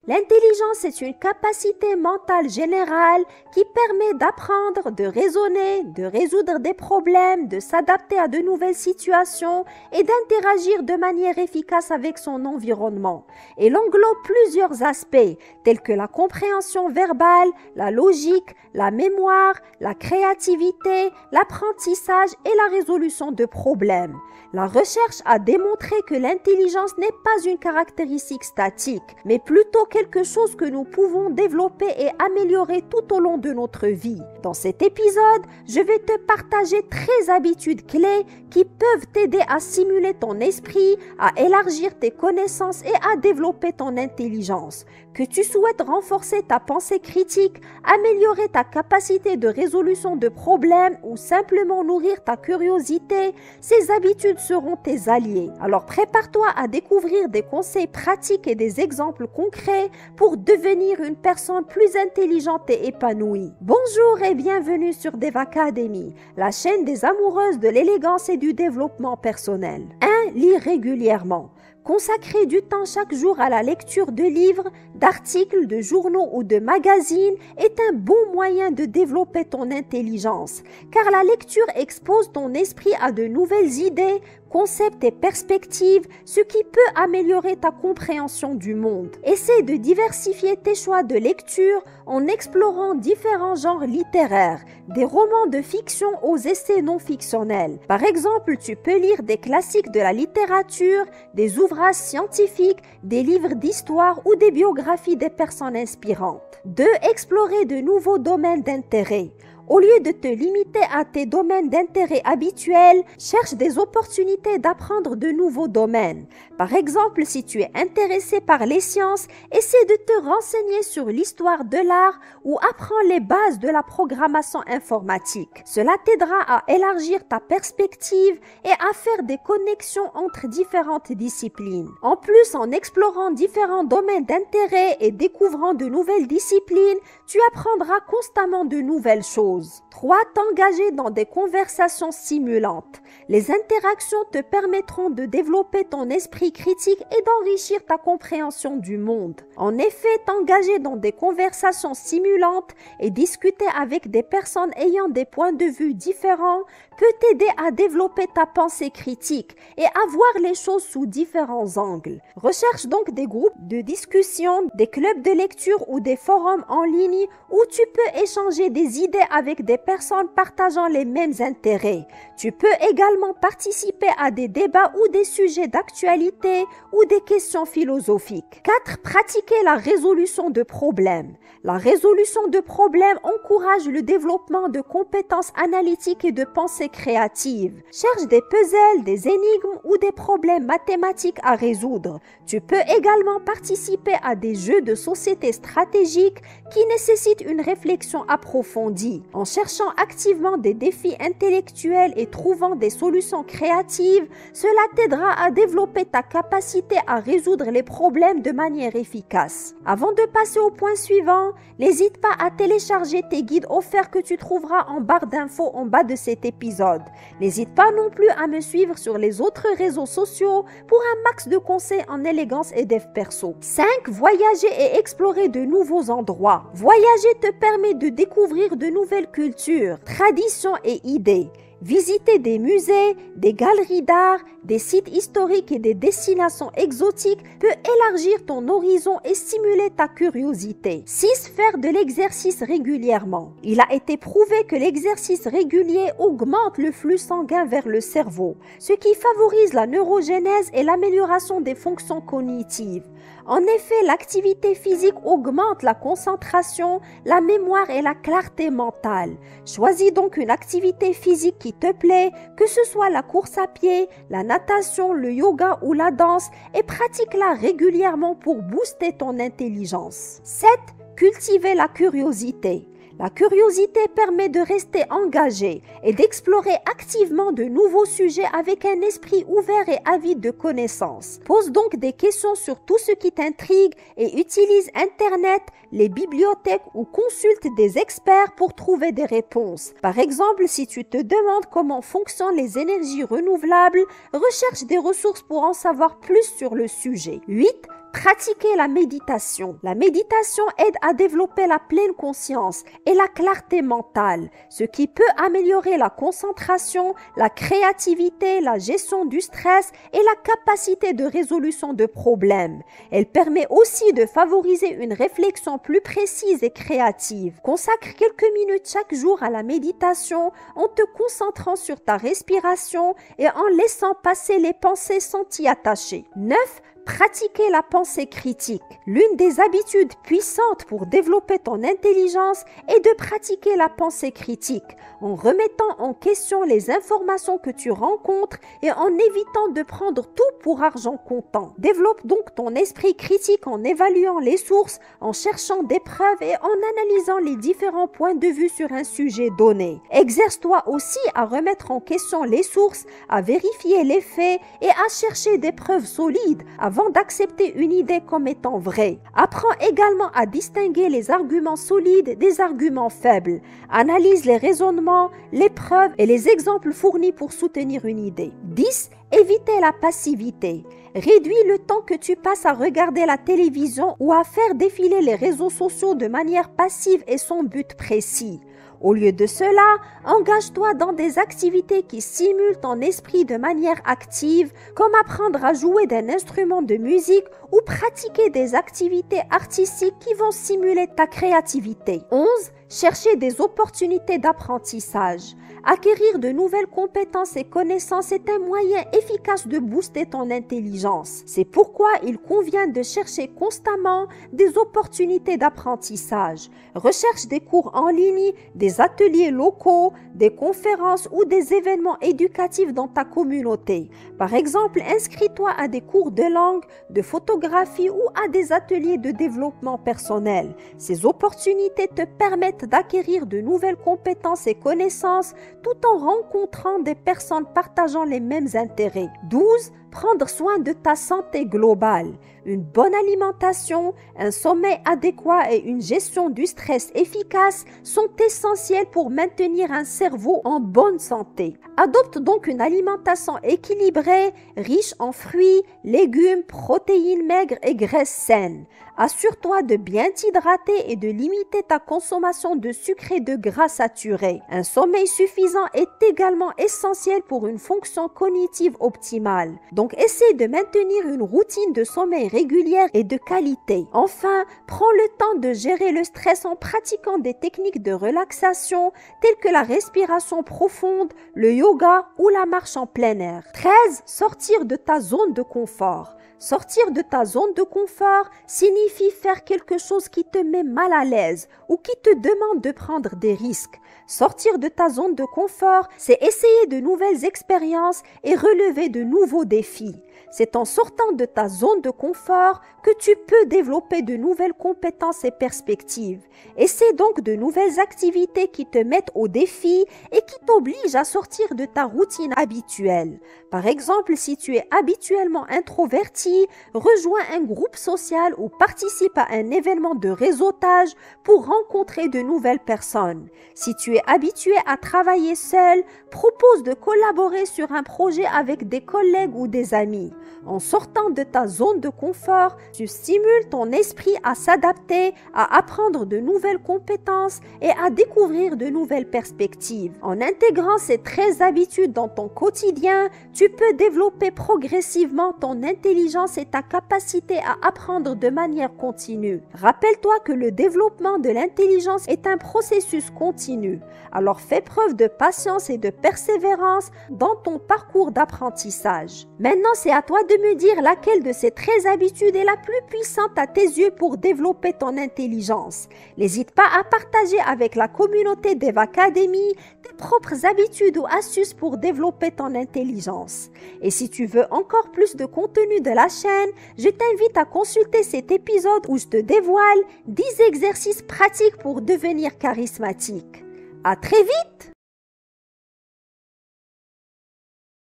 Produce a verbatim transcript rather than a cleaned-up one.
L'intelligence est une capacité mentale générale qui permet d'apprendre, de raisonner, de résoudre des problèmes, de s'adapter à de nouvelles situations et d'interagir de manière efficace avec son environnement. Elle englobe plusieurs aspects tels que la compréhension verbale, la logique, la mémoire, la créativité, l'apprentissage et la résolution de problèmes. La recherche a démontré que l'intelligence n'est pas une caractéristique statique, mais plutôt quelque chose que nous pouvons développer et améliorer tout au long de notre vie. Dans cet épisode, je vais te partager treize habitudes clés qui peuvent t'aider à stimuler ton esprit, à élargir tes connaissances et à développer ton intelligence. Que tu souhaites renforcer ta pensée critique, améliorer ta capacité de résolution de problèmes ou simplement nourrir ta curiosité, ces habitudes seront tes alliés. Alors prépare-toi à découvrir des conseils pratiques et des exemples concrets pour devenir une personne plus intelligente et épanouie. Bonjour et bienvenue sur Dev Academy, la chaîne des amoureuses de l'élégance et du développement personnel. un Lire régulièrement. Consacrer du temps chaque jour à la lecture de livres, d'articles, de journaux ou de magazines est un bon moyen de développer ton intelligence, car la lecture expose ton esprit à de nouvelles idées, concepts et perspectives, ce qui peut améliorer ta compréhension du monde. Essaie de diversifier tes choix de lecture en explorant différents genres littéraires, des romans de fiction aux essais non fictionnels. Par exemple, tu peux lire des classiques de la littérature, des ouvrages scientifiques, des livres d'histoire ou des biographies des personnes inspirantes. deux Explorer de nouveaux domaines d'intérêt. Au lieu de te limiter à tes domaines d'intérêt habituels, cherche des opportunités d'apprendre de nouveaux domaines. Par exemple, si tu es intéressé par les sciences, essaie de te renseigner sur l'histoire de l'art ou apprends les bases de la programmation informatique. Cela t'aidera à élargir ta perspective et à faire des connexions entre différentes disciplines. En plus, en explorant différents domaines d'intérêt et découvrant de nouvelles disciplines, tu apprendras constamment de nouvelles choses. trois T'engager dans des conversations stimulantes. Les interactions te permettront de développer ton esprit critique et d'enrichir ta compréhension du monde. En effet, t'engager dans des conversations stimulantes et discuter avec des personnes ayant des points de vue différents peut t'aider à développer ta pensée critique et à voir les choses sous différents angles. Recherche donc des groupes de discussion, des clubs de lecture ou des forums en ligne où tu peux échanger des idées avec des personnes partageant les mêmes intérêts. Tu peux également participer à des débats ou des sujets d'actualité ou des questions philosophiques. quatre Pratiquer la résolution de problèmes. La résolution de problèmes encourage le développement de compétences analytiques et de pensée créative. Cherche des puzzles, des énigmes ou des problèmes mathématiques à résoudre. Tu peux également participer à des jeux de société stratégiques qui nécessitent une réflexion approfondie. En cherchant activement des défis intellectuels et trouvant des solutions créatives, cela t'aidera à développer ta capacité à résoudre les problèmes de manière efficace. Avant de passer au point suivant, n'hésite pas à télécharger tes guides offerts que tu trouveras en barre d'infos en bas de cet épisode. N'hésite pas non plus à me suivre sur les autres réseaux sociaux pour un max de conseils en élégance et dev perso. cinq Voyager et explorer de nouveaux endroits. Voyager te permet de découvrir de nouvelles cultures, traditions et idées. Visiter des musées, des galeries d'art, des sites historiques et des destinations exotiques peut élargir ton horizon et stimuler ta curiosité. six Faire de l'exercice régulièrement. Il a été prouvé que l'exercice régulier augmente le flux sanguin vers le cerveau, ce qui favorise la neurogénèse et l'amélioration des fonctions cognitives. En effet, l'activité physique augmente la concentration, la mémoire et la clarté mentale. Choisis donc une activité physique qui te plaît, que ce soit la course à pied, la natation, le yoga ou la danse, et pratique-la régulièrement pour booster ton intelligence. sept Cultiver la curiosité. La curiosité permet de rester engagé et d'explorer activement de nouveaux sujets avec un esprit ouvert et avide de connaissances. Pose donc des questions sur tout ce qui t'intrigue et utilise Internet, les bibliothèques ou consulte des experts pour trouver des réponses. Par exemple, si tu te demandes comment fonctionnent les énergies renouvelables, recherche des ressources pour en savoir plus sur le sujet. huit Pratiquer la méditation. La méditation aide à développer la pleine conscience et la clarté mentale, ce qui peut améliorer la concentration, la créativité, la gestion du stress et la capacité de résolution de problèmes. Elle permet aussi de favoriser une réflexion plus précise et créative. Consacre quelques minutes chaque jour à la méditation en te concentrant sur ta respiration et en laissant passer les pensées sans t'y attacher. neuf. Pratiquer la pensée critique. L'une des habitudes puissantes pour développer ton intelligence est de pratiquer la pensée critique en remettant en question les informations que tu rencontres et en évitant de prendre tout pour argent comptant. Développe donc ton esprit critique en évaluant les sources, en cherchant des preuves et en analysant les différents points de vue sur un sujet donné. Exerce-toi aussi à remettre en question les sources, à vérifier les faits et à chercher des preuves solides avant d'accepter une idée comme étant vraie. Apprends également à distinguer les arguments solides des arguments faibles. Analyse les raisonnements, les preuves et les exemples fournis pour soutenir une idée. dix. Éviter la passivité. Réduis le temps que tu passes à regarder la télévision ou à faire défiler les réseaux sociaux de manière passive et sans but précis. Au lieu de cela, engage-toi dans des activités qui stimulent ton esprit de manière active, comme apprendre à jouer d'un instrument de musique ou pratiquer des activités artistiques qui vont stimuler ta créativité. onze. Chercher des opportunités d'apprentissage. Acquérir de nouvelles compétences et connaissances est un moyen efficace de booster ton intelligence. C'est pourquoi il convient de chercher constamment des opportunités d'apprentissage. Recherche des cours en ligne, des ateliers locaux, des conférences ou des événements éducatifs dans ta communauté. Par exemple, inscris-toi à des cours de langue, de photographie ou à des ateliers de développement personnel. Ces opportunités te permettent d'acquérir de nouvelles compétences et connaissances tout en rencontrant des personnes partageant les mêmes intérêts. douze. Prendre soin de ta santé globale. Une bonne alimentation, un sommeil adéquat et une gestion du stress efficace sont essentiels pour maintenir un cerveau en bonne santé. Adopte donc une alimentation équilibrée, riche en fruits, légumes, protéines maigres et graisses saines. Assure-toi de bien t'hydrater et de limiter ta consommation de sucre et de gras saturés. Un sommeil suffisant est également essentiel pour une fonction cognitive optimale. Donc, essaie de maintenir une routine de sommeil régulière et de qualité. Enfin, prends le temps de gérer le stress en pratiquant des techniques de relaxation telles que la respiration profonde, le yoga ou la marche en plein air. treize. Sortir de ta zone de confort. Sortir de ta zone de confort signifie faire quelque chose qui te met mal à l'aise ou qui te demande de prendre des risques. Sortir de ta zone de confort, c'est essayer de nouvelles expériences et relever de nouveaux défis. C'est en sortant de ta zone de confort que tu peux développer de nouvelles compétences et perspectives. Essaie donc de nouvelles activités qui te mettent au défi et qui t'obligent à sortir de ta routine habituelle. Par exemple, si tu es habituellement introverti, rejoins un groupe social ou participe à un événement de réseautage pour rencontrer de nouvelles personnes. Si tu es habitué à travailler seul, propose de collaborer sur un projet avec des collègues ou des amis. En sortant de ta zone de confort, tu stimules ton esprit à s'adapter, à apprendre de nouvelles compétences et à découvrir de nouvelles perspectives. En intégrant ces treize habitudes dans ton quotidien, tu peux développer progressivement ton intelligence et ta capacité à apprendre de manière continue. Rappelle-toi que le développement de l'intelligence est un processus continu. Alors fais preuve de patience et de persévérance dans ton parcours d'apprentissage. Maintenant, c'est à toi de me dire laquelle de ces treize habitudes est la plus puissante à tes yeux pour développer ton intelligence. N'hésite pas à partager avec la communauté Dev Academy tes propres habitudes ou astuces pour développer ton intelligence. Et si tu veux encore plus de contenu de la chaîne, je t'invite à consulter cet épisode où je te dévoile dix exercices pratiques pour devenir charismatique. À très vite!